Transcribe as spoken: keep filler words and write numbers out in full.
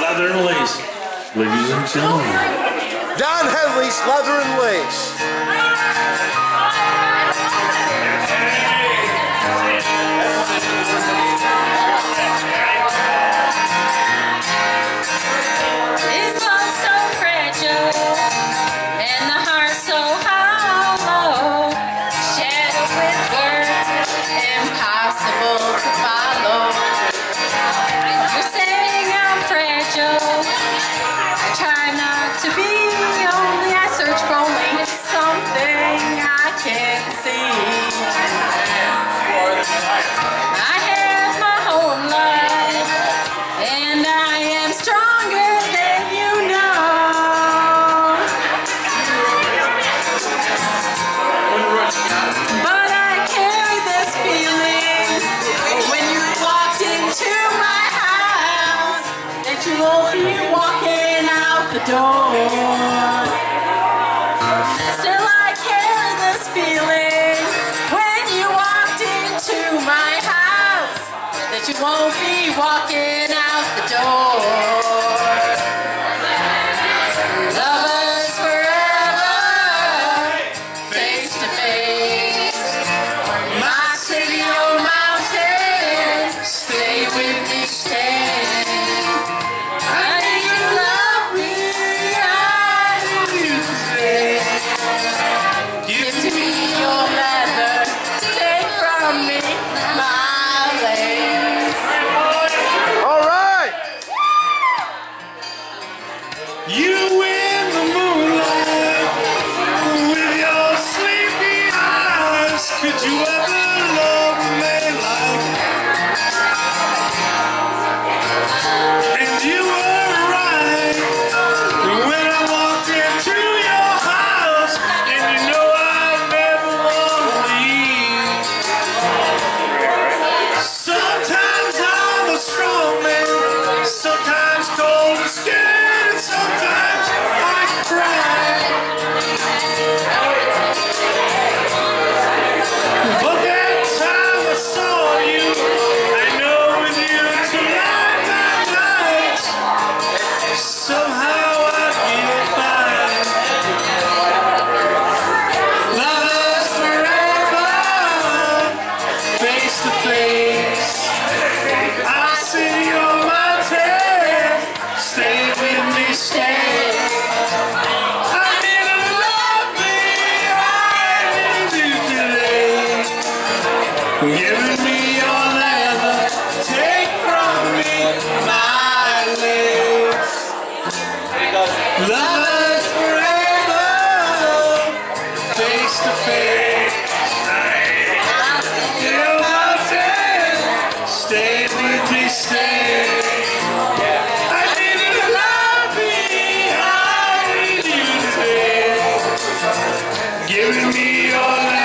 Leather and Lace. Ladies and gentlemen. Don Henley's Leather and Lace. This love's so fragile, and the heart so hollow, shattered with words impossible to follow. You're saying I'm fragile. I try not to be, only I search for only something I can't see. I have my whole life, and I am stronger than you know. But I carry this feeling when you walked into my house that you won't be walking out the door. Still I carry this feeling when you walked into my house that you won't be walking out the door. Lovers forever, face to face. My city or mountain, stay with me, stay. I need you to love me, I need you to stay. Give to me your leather, take from me my lace. All right. You in the moonlight with your sleepy eyes. Could you ever love me like? And you were right when I walked into your house, and you know I never want to leave. Sometimes I'm a strong man, sometimes cold and scared, and sometimes I cry. But that time I saw you, I know with you tonight, that night, somehow I get by. Lovers forever, face to face. I see your mountain, stay with me, stay. I need you to love me, I need you today. Giving me your leather, take from me my lace. Lovers forever, face to face. I see your mountain, stay with me, stay. I need you to love me, I need you today. Giving me your life.